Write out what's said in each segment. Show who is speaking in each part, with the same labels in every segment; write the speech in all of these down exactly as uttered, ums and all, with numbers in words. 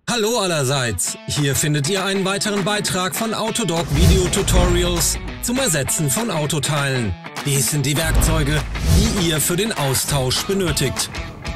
Speaker 1: Hallo allerseits, hier findet ihr einen weiteren Beitrag von Autodoc Video Tutorials zum Ersetzen von Autoteilen. Dies sind die Werkzeuge, die ihr für den Austausch benötigt.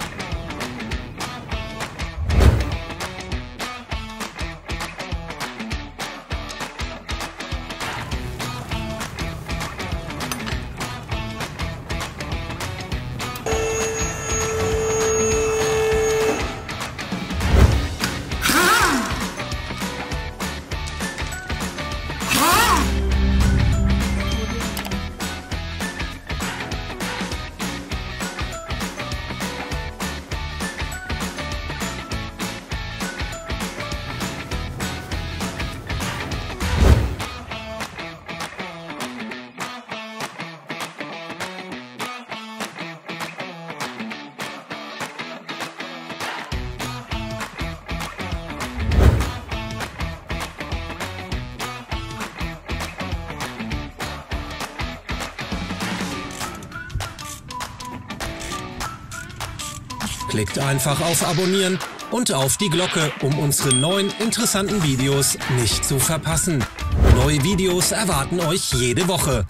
Speaker 1: Klickt einfach auf Abonnieren und auf die Glocke, um unsere neuen interessanten Videos nicht zu verpassen. Neue Videos erwarten euch jede Woche.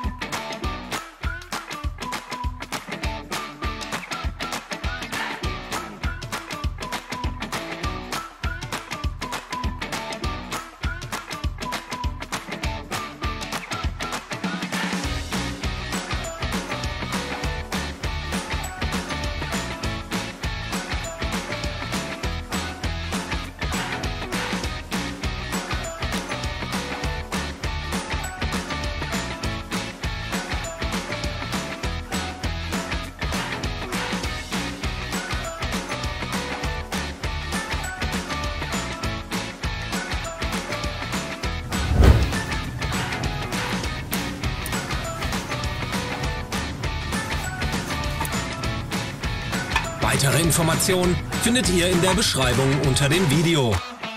Speaker 1: Weitere Informationen findet ihr in der Beschreibung unter dem Video.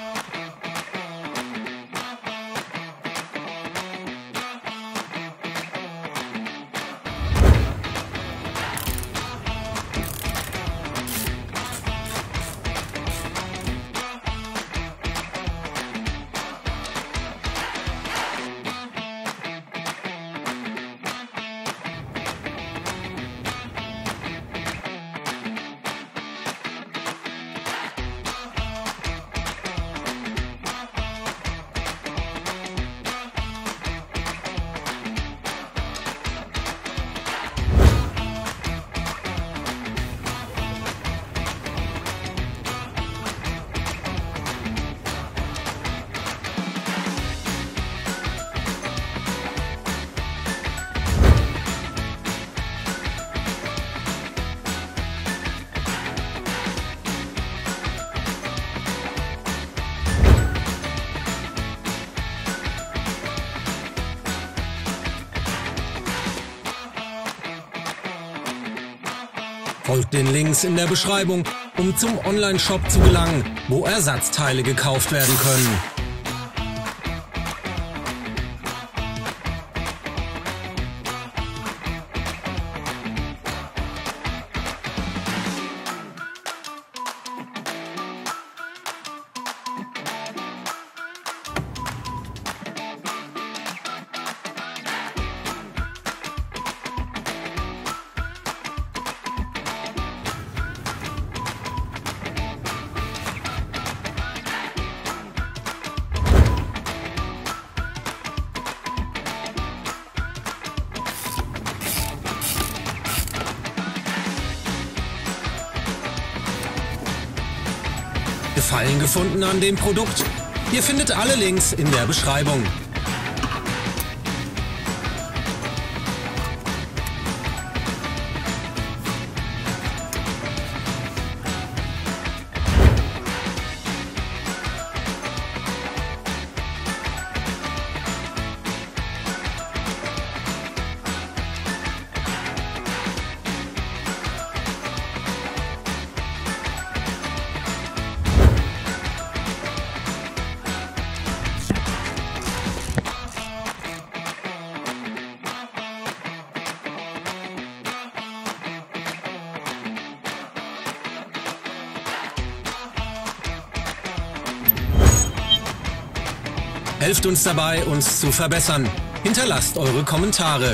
Speaker 1: Folgt den Links in der Beschreibung, um zum Online-Shop zu gelangen, wo Ersatzteile gekauft werden können. Gefallen gefunden an dem Produkt? Ihr findet alle Links in der Beschreibung. Helft uns dabei, uns zu verbessern. Hinterlasst eure Kommentare.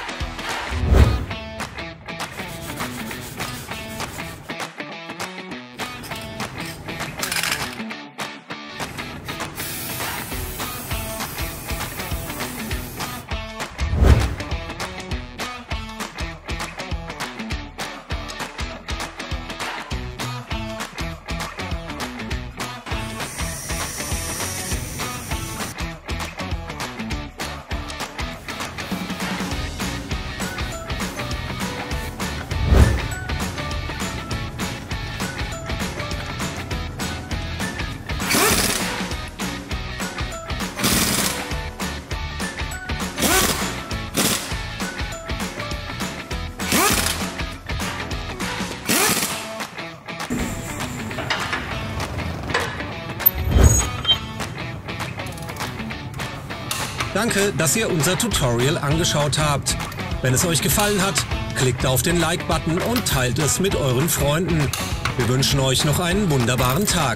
Speaker 1: Danke, dass ihr unser Tutorial angeschaut habt. Wenn es euch gefallen hat, klickt auf den Like-Button und teilt es mit euren Freunden. Wir wünschen euch noch einen wunderbaren Tag.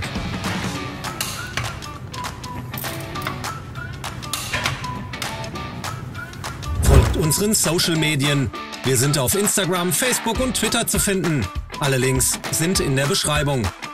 Speaker 1: Folgt unseren Social-Medien. Wir sind auf Instagram, Facebook und Twitter zu finden. Alle Links sind in der Beschreibung.